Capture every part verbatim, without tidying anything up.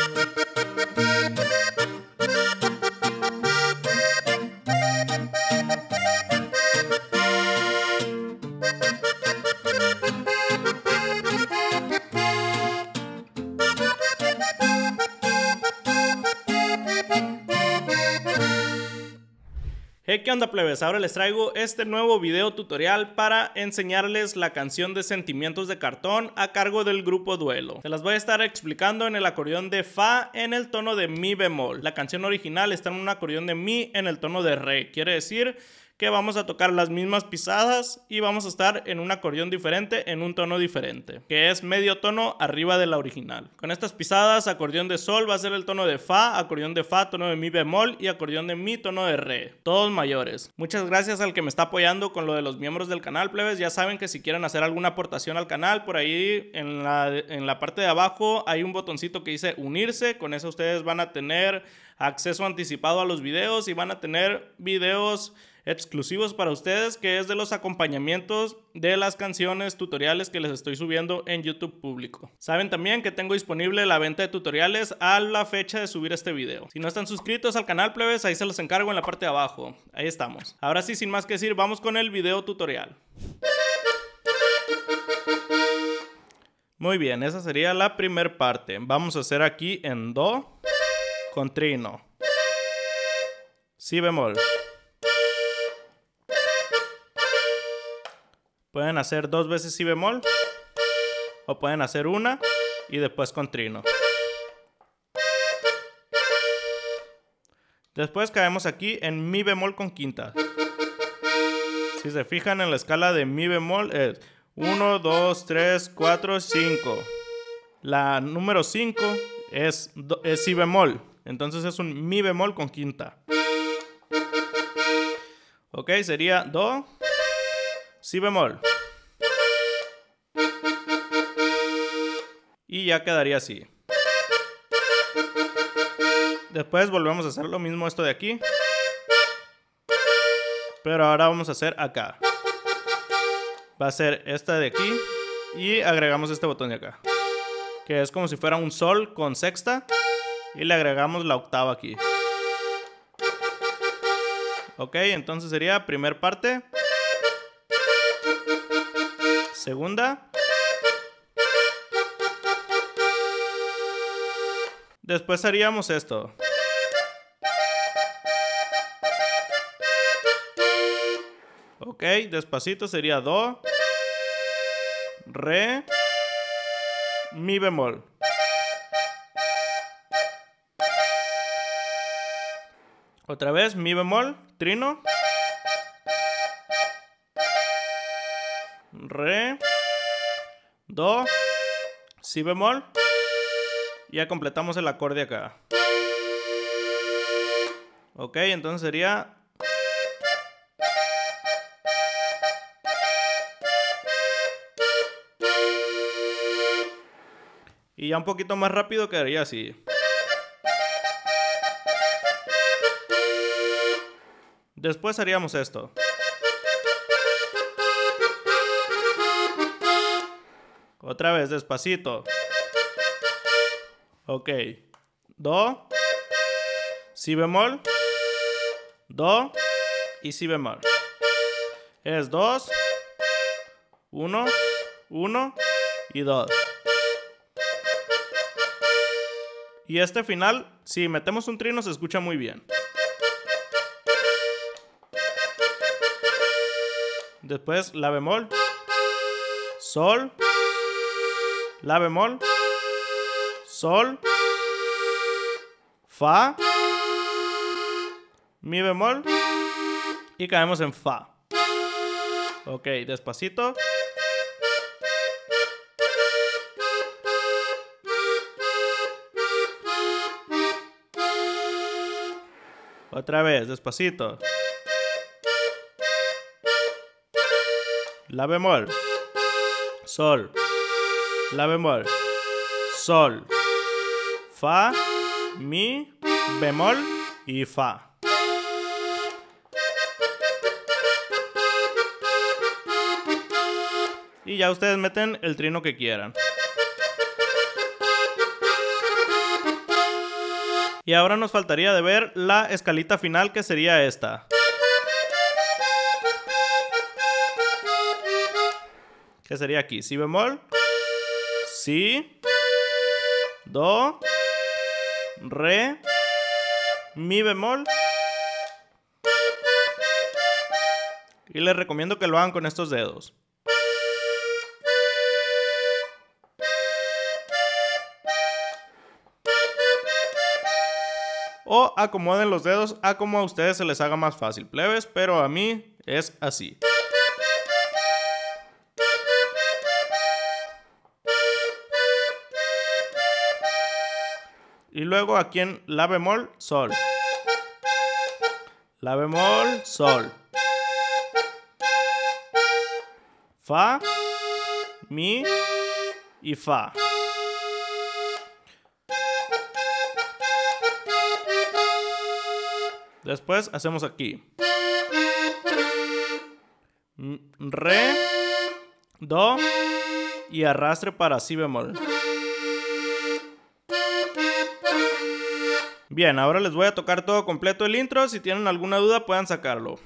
Hey, ¿qué onda, plebes? Ahora les traigo este nuevo video tutorial para enseñarles la canción de Sentimientos de Cartón a cargo del grupo Duelo. Se las voy a estar explicando en el acordeón de Fa en el tono de Mi bemol. La canción original está en un acordeón de Mi en el tono de Re. Quiere decir que vamos a tocar las mismas pisadas y vamos a estar en un acordeón diferente en un tono diferente, que es medio tono arriba de la original. Con estas pisadas, acordeón de Sol va a ser el tono de Fa, acordeón de Fa, tono de Mi bemol y acordeón de Mi, tono de Re. Todos mayores. Muchas gracias al que me está apoyando con lo de los miembros del canal, plebes. Ya saben que si quieren hacer alguna aportación al canal, por ahí en la, en la parte de abajo hay un botoncito que dice unirse. Con eso ustedes van a tener acceso anticipado a los videos y van a tener videos exclusivos para ustedes, que es de los acompañamientos de las canciones tutoriales que les estoy subiendo en YouTube público. Saben también que tengo disponible la venta de tutoriales a la fecha de subir este video. Si no están suscritos al canal, plebes, ahí se los encargo en la parte de abajo. Ahí estamos. Ahora sí, sin más que decir, vamos con el video tutorial. Muy bien, esa sería la primera parte. Vamos a hacer aquí en Do con trino, Si bemol. Pueden hacer dos veces Si bemol o pueden hacer una y después con trino. Después caemos aquí en Mi bemol con quinta. Si se fijan en la escala de Mi bemol es uno, dos, tres, cuatro, cinco. La número cinco es, es Si bemol. Entonces es un Mi bemol con quinta. Ok, sería Do, Si bemol. Y ya quedaría así. Después volvemos a hacer lo mismo esto de aquí. Pero ahora vamos a hacer acá. Va a ser esta de aquí. Y agregamos este botón de acá, que es como si fuera un Sol con sexta. Y le agregamos la octava aquí. Ok, entonces sería primer parte, segunda, después haríamos esto. Ok, despacito sería Do, Re, Mi bemol. Otra vez Mi bemol, trino, Re, Do, Si bemol. Y ya completamos el acorde acá. Ok, entonces sería y ya un poquito más rápido quedaría así. Después haríamos esto. Otra vez despacito. Ok. Do, Si bemol, Do y Si bemol. Es dos, uno, uno y dos. Y este final, si metemos un trino, se escucha muy bien. Después La bemol, Sol, La bemol, Sol, Fa, Mi bemol y caemos en Fa. Ok, despacito. Otra vez, despacito. La bemol, Sol, La bemol, Sol, Fa, Mi, bemol y Fa. Y ya ustedes meten el trino que quieran. Y ahora nos faltaría de ver la escalita final, que sería esta. Que sería aquí, si bemol, si, do, re, mi bemol. Y les recomiendo que lo hagan con estos dedos. O acomoden los dedos a como a ustedes se les haga más fácil, plebes, pero a mí es así. Y luego aquí en la bemol, sol. La bemol, sol. Fa, mi y fa. Después hacemos aquí re, do y arrastre para si bemol. Bien, ahora les voy a tocar todo completo el intro. Si tienen alguna duda puedan sacarlo.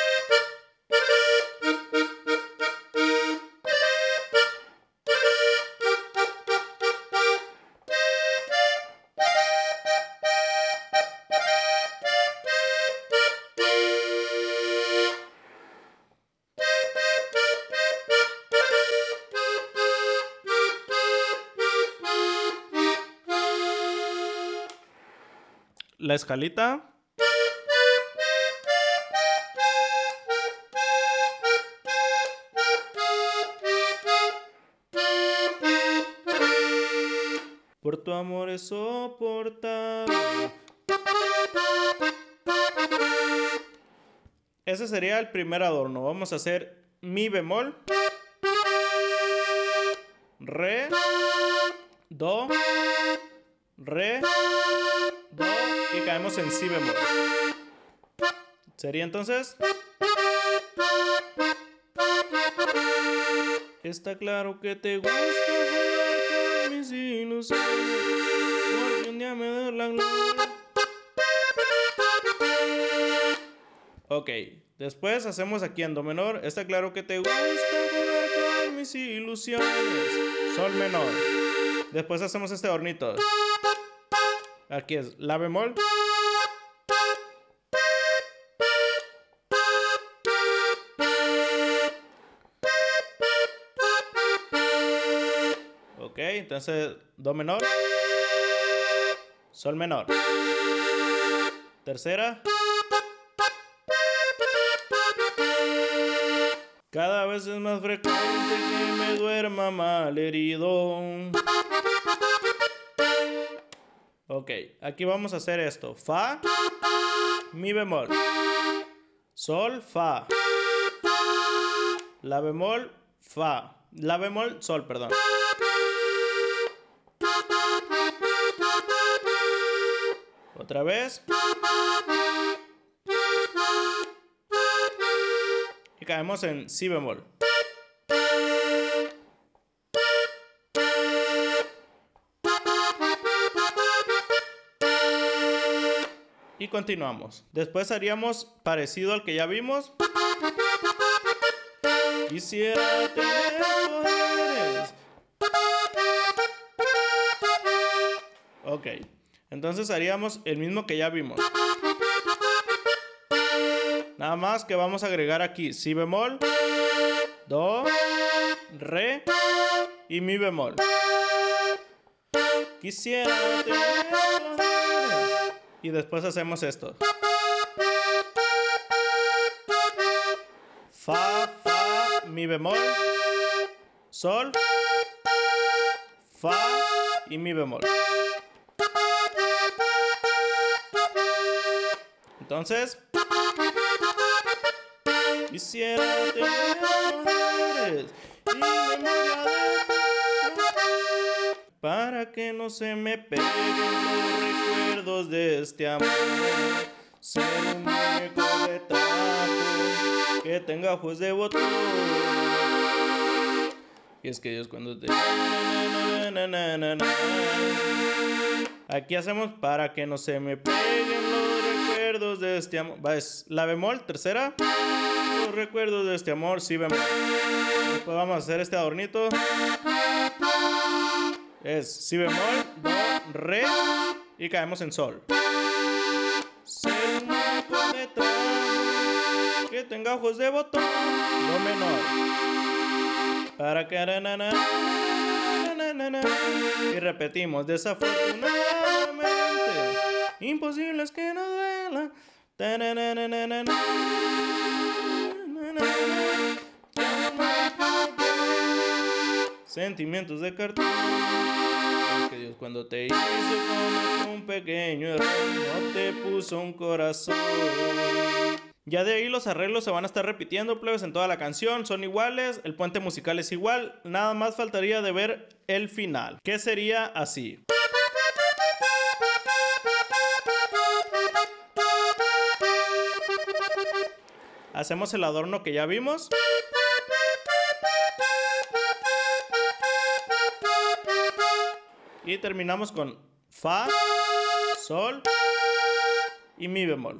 La escalita. Por tu amor es soportable. Ese sería el primer adorno. Vamos a hacer mi bemol, re, do, re, do y caemos en si bemol. Sería entonces. Está claro que te gusta jugar con mis ilusiones, porque un día me da la gloria. Ok, después hacemos aquí en do menor. Está claro que te gusta jugar con mis ilusiones, sol menor. Después hacemos este hornito. Aquí es la bemol, ok, entonces do menor, sol menor, tercera, cada vez es más frecuente que me duerma mal herido. Ok, aquí vamos a hacer esto. Fa, mi bemol, sol, fa, la bemol, fa, la bemol, sol, perdón. Otra vez. Y caemos en si bemol. Y continuamos. Después haríamos parecido al que ya vimos. Quisiera tener poderes. Ok. Entonces haríamos el mismo que ya vimos. Nada más que vamos a agregar aquí si bemol, do, re y mi bemol. Quisiera tener poderes. Y después hacemos esto. Fa, fa, mi bemol, sol, fa y mi bemol. Entonces, quisiera tener poderes y memoria de para que no se me peguen los recuerdos de este amor. Ser un muñeco de trapo que tenga ojos de botón. Y es que Dios cuando te... Aquí hacemos para que no se me peguen los recuerdos de este amor. Va, es la bemol, tercera. Los recuerdos de este amor, si bemol. Después vamos a hacer este adornito. Es si bemol, do, re y caemos en sol. Ser un muñeco de trapo que tenga ojos de botón, do menor. Para que na, y repetimos, desafortunadamente, imposible es que no duela. Sentimientos de cartón. Que Dios cuando te hizo cometer un pequeño error, no te puso un corazón. Ya de ahí los arreglos se van a estar repitiendo, plebes, en toda la canción. Son iguales, el puente musical es igual. Nada más faltaría de ver el final, que sería así. Hacemos el adorno que ya vimos. Y terminamos con fa, sol y mi bemol.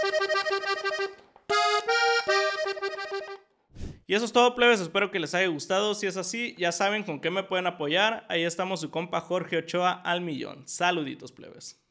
Y eso es todo, plebes, espero que les haya gustado. Si es así, ya saben con qué me pueden apoyar. Ahí estamos su compa Jorge Ochoa al millón. Saluditos, plebes.